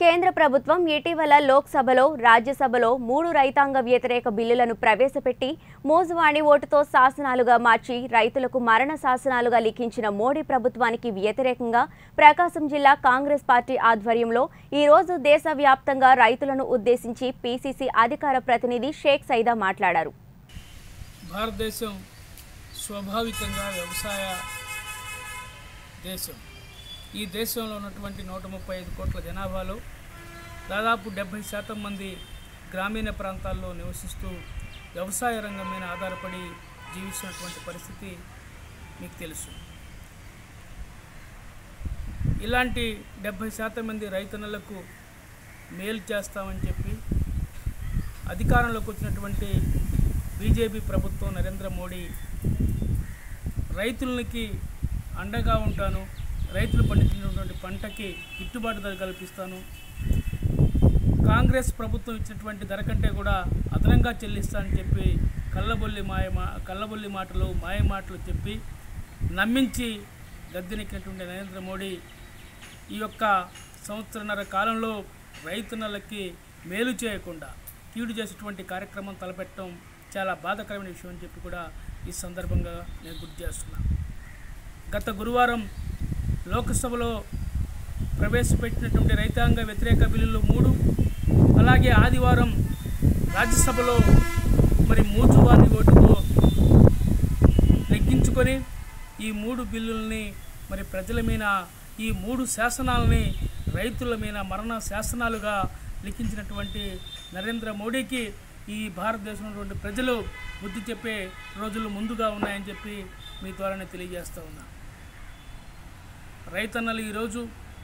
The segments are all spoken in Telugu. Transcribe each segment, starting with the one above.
కేంద్ర ప్రభుత్వం ఇటీవల లోక్సభలో రాజ్యసభలో 3 రైతాంగ వ్యతిరేక బిల్లులను ప్రవేశపెట్టి మోజువాణి ఓటుతో శాసనాలుగా మార్చి రైతులకు మరణ శాసనాలుగా లిఖించిన మోడీ ప్రభుత్వానికి వ్యతిరేకంగా ప్రకాశం జిల్లా కాంగ్రెస్ పార్టీ ఆధ్వర్యంలో ఈ రోజు దేశవ్యాప్తంగా రైతులను ఉద్దేశించి పీసీసీ అధికార ప్రతినిధి షేక్ సైదా మాట్లాడారు. భారతదేశం స్వాభావికంగా వ్యవసాయ దేశం. ఈ దేశంలో ఉన్నటువంటి 135 కోట్ల జనాభాలో దాదాపు 70% మంది గ్రామీణ ప్రాంతాల్లో నివసిస్తూ వ్యవసాయ రంగం మీద ఆధారపడి జీవిస్తున్నటువంటి పరిస్థితి మీకు తెలుసు. ఇలాంటి 70% మంది రైతన్నలకు మేలు చేస్తామని చెప్పి అధికారంలోకి వచ్చినటువంటి బీజేపీ ప్రభుత్వం నరేంద్ర మోడీ రైతులకి అండగా ఉంటాను, రైతులు పండించినటువంటి పంటకి గిట్టుబాటు ధర కల్పిస్తాను, కాంగ్రెస్ ప్రభుత్వం ఇచ్చినటువంటి ధర కంటే కూడా అదనంగా చెల్లిస్తానని చెప్పి కళ్ళబొల్లి మాటలు మాయమాటలు చెప్పి నమ్మించి గద్దెనెక్కినటువంటి నరేంద్ర మోడీ ఈ యొక్క సంవత్సరన్నర కాలంలో రైతున్నలకి మేలు చేయకుండా కీడు చేసేటువంటి కార్యక్రమం తలపెట్టడం చాలా బాధాకరమైన విషయం అని చెప్పి కూడా ఈ సందర్భంగా నేను గుర్తు చేస్తున్నాను. గత గురువారం లోక్సభలో ప్రవేశపెట్టినటువంటి రైతాంగ వ్యతిరేక బిల్లులు 3, అలాగే ఆదివారం రాజ్యసభలో మరి మూజువాణి ఓటుతో లెక్కించుకొని ఈ 3 బిల్లుల్ని మరి ప్రజల మీద ఈ 3 శాసనాలని రైతుల మీద మరణ శాసనాలుగా లిఖించినటువంటి నరేంద్ర మోడీకి ఈ భారతదేశంలో ప్రజలు బుద్ధి చెప్పే రోజులు ముందుగా ఉన్నాయని చెప్పి మీ ద్వారానే తెలియజేస్తూ ఉన్నా. రైతన్నలు ఈరోజు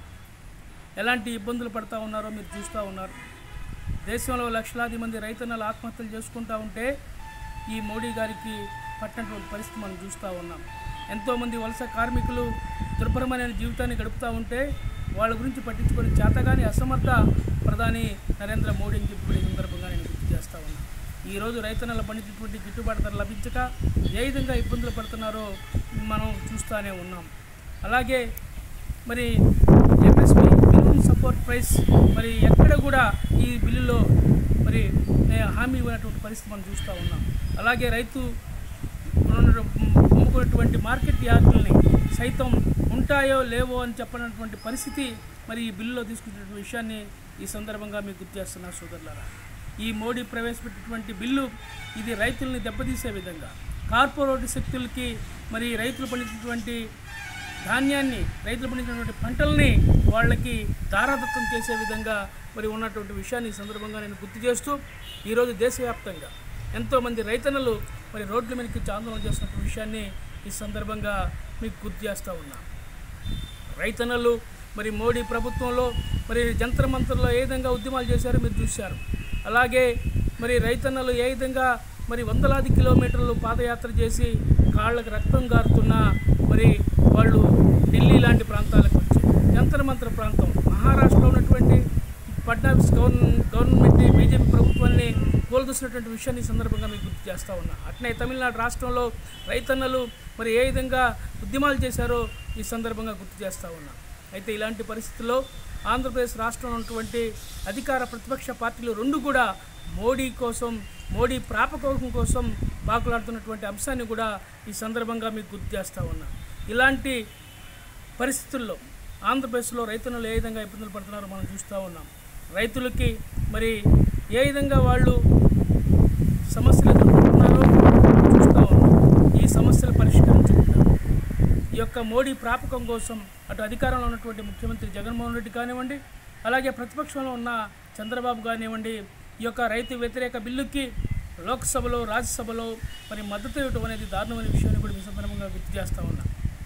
ఎలాంటి ఇబ్బందులు పడుతూ ఉన్నారో మీరు చూస్తూ ఉన్నారు. దేశంలో లక్షలాది మంది రైతన్నలు ఆత్మహత్యలు చేసుకుంటూ ఉంటే ఈ మోడీ గారికి పట్టినటువంటి పరిస్థితి మనం చూస్తూ ఉన్నాం. ఎంతోమంది వలస కార్మికులు దుర్భరమైన జీవితాన్ని గడుపుతూ ఉంటే వాళ్ళ గురించి పట్టించుకొని చేతగాని అసమర్థ ప్రధాని నరేంద్ర మోడీ అని చెప్పి ఈ సందర్భంగా నేను గుర్తు చేస్తూ ఉన్నాను. ఈరోజు రైతన్నల పండించినటువంటి గిట్టుబాటు ధర లభించక ఏ విధంగా ఇబ్బందులు పడుతున్నారో మనం చూస్తూనే ఉన్నాం. అలాగే మరి ఎంఎస్పీ మినిమం సపోర్ట్ ప్రైస్ మరి ఎక్కడ కూడా ఈ బిల్లులో మరి హామీ ఇవ్వనటువంటి పరిస్థితి మనం చూస్తూ ఉన్నాం. అలాగే రైతు అమ్ముకున్నటువంటి మార్కెట్ యార్డులని సైతం ఉంటాయో లేవో అని చెప్పనటువంటి పరిస్థితి మరి ఈ బిల్లులో తీసుకున్నటువంటి విషయాన్ని ఈ సందర్భంగా మీకు గుర్తు చేస్తున్నా సోదరులారా. ఈ మోడీ ప్రవేశపెట్టినటువంటి బిల్లు ఇది రైతుల్ని దెబ్బతీసే విధంగా, కార్పొరేట్ శక్తులకి మరి రైతులు పండించినటువంటి ధాన్యాన్ని, రైతులు పండించినటువంటి పంటల్ని వాళ్ళకి దారాదత్తం చేసే విధంగా మరి ఉన్నటువంటి విషయాన్ని ఈ సందర్భంగా నేను గుర్తు చేస్తూ ఈరోజు దేశవ్యాప్తంగా ఎంతోమంది రైతన్నలు మరి రోడ్ల మీదకి ఆందోళన చేస్తున్న విషయాన్ని ఈ సందర్భంగా మీకు గుర్తు చేస్తూ ఉన్నా. రైతన్నలు మరి మోడీ ప్రభుత్వంలో మరి జంతర్ మంతర్లో ఏ విధంగా ఉద్యమాలు చేశారో మీరు చూశారు. అలాగే మరి రైతన్నలు ఏ విధంగా మరి వందలాది కిలోమీటర్లు పాదయాత్ర చేసి కాళ్ళకు రక్తం గారుతున్నా మరి వాళ్ళు ఢిల్లీ లాంటి ప్రాంతాలకు వచ్చి జంతర్ మంతర్ ప్రాంతం మహారాష్ట్రలో ఉన్నటువంటి ఫడ్నవీస్ గవర్నమెంట్ బీజేపీ ప్రభుత్వాన్ని కోల్దూసినటువంటి విషయాన్ని ఈ సందర్భంగా మీకు గుర్తు చేస్తూ ఉన్నా. అట్నే తమిళనాడు రాష్ట్రంలో రైతన్నలు మరి ఏ విధంగా ఉద్యమాలు చేశారో ఈ సందర్భంగా గుర్తు చేస్తూ ఉన్నా. అయితే ఇలాంటి పరిస్థితుల్లో ఆంధ్రప్రదేశ్ రాష్ట్రంలో ఉన్నటువంటి అధికార ప్రతిపక్ష పార్టీలు 2 కూడా మోడీ కోసం, మోడీ ప్రాపకోపం కోసం పాకులాడుతున్నటువంటి అంశాన్ని కూడా ఈ సందర్భంగా మీకు గుర్తు చేస్తూ ఉన్నా. ఇలాంటి పరిస్థితుల్లో ఆంధ్రప్రదేశ్లో రైతులు ఏ విధంగా ఇబ్బందులు పడుతున్నారో మనం చూస్తూ ఉన్నాం. రైతులకి మరి ఏ విధంగా వాళ్ళు సమస్యలు ఎదుర్కొంటున్నారో చూస్తూ ఉన్నాం. ఈ సమస్యలు పరిష్కరించుకుంటారు. ఈ యొక్క మోడీ ప్రాపకం కోసం అటు అధికారంలో ఉన్నటువంటి ముఖ్యమంత్రి జగన్మోహన్ రెడ్డి కానివ్వండి, అలాగే ప్రతిపక్షంలో ఉన్న చంద్రబాబు కానివ్వండి, ఈ యొక్క రైతు వ్యతిరేక బిల్లుకి లోక్సభలో రాజ్యసభలో మరి మద్దతు ఇవ్వడం అనేది దారుణమైన విషయాన్ని కూడా ఈ సందర్భంగా గుర్తు చేస్తూ ఉన్నా.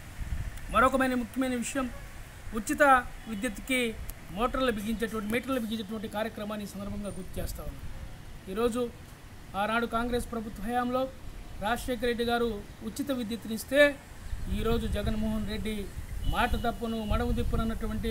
మరొక ముఖ్యమైన విషయం, ఉచిత విద్యుత్కి మీటర్లు బిగించేటువంటి కార్యక్రమాన్ని ఈ సందర్భంగా గుర్తు చేస్తూ ఉన్నాం. ఈరోజు ఆనాడు కాంగ్రెస్ ప్రభుత్వ హయాంలో రాజశేఖర రెడ్డి గారు ఉచిత విద్యుత్తుని ఇస్తే ఈరోజు జగన్మోహన్ రెడ్డి మాట తప్పును మడము తిప్పును అన్నటువంటి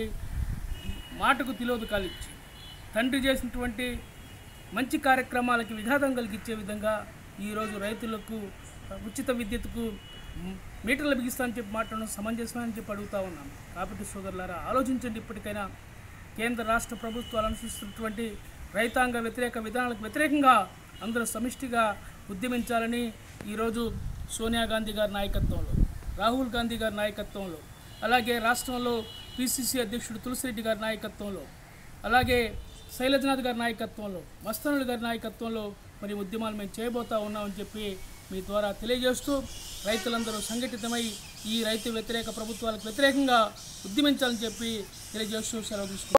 మాటకు తిలోదకాలు ఇచ్చి తండ్రి చేసినటువంటి మంచి కార్యక్రమాలకి విఘాతం కలిగించే విధంగా ఈరోజు రైతులకు ఉచిత విద్యుత్కు మీటర్లు బిగిస్తా అని చెప్పి మాట్లాడడం సమంజసమని చెప్పి అడుగుతా ఉన్నాం. కాబట్టి సోదరులారా ఆలోచించండి. ఇప్పటికైనా కేంద్ర రాష్ట్ర ప్రభుత్వాలు అనుసరిస్తున్నటువంటి రైతాంగ వ్యతిరేక విధానాలకు వ్యతిరేకంగా అందరూ సమిష్టిగా ఉద్యమించాలని ఈరోజు సోనియా గాంధీ గారి నాయకత్వంలో, రాహుల్ గాంధీ గారి నాయకత్వంలో, అలాగే రాష్ట్రంలో పిసిసి అధ్యక్షుడు తులసిరెడ్డి గారి నాయకత్వంలో, అలాగే శైలజనాథ్ గారి నాయకత్వంలో, మస్తానుడి గారి నాయకత్వంలో మరి ఉద్యమాలు మేము చేయబోతా ఉన్నామని చెప్పి మీ ద్వారా తెలియజేస్తూ రైతులందరూ సంఘటితమై ఈ రైతు వ్యతిరేక ప్రభుత్వాలకు వ్యతిరేకంగా ఉద్యమించాలని చెప్పి తెలియజేస్తూ సెలవు తీసుకుంటాం.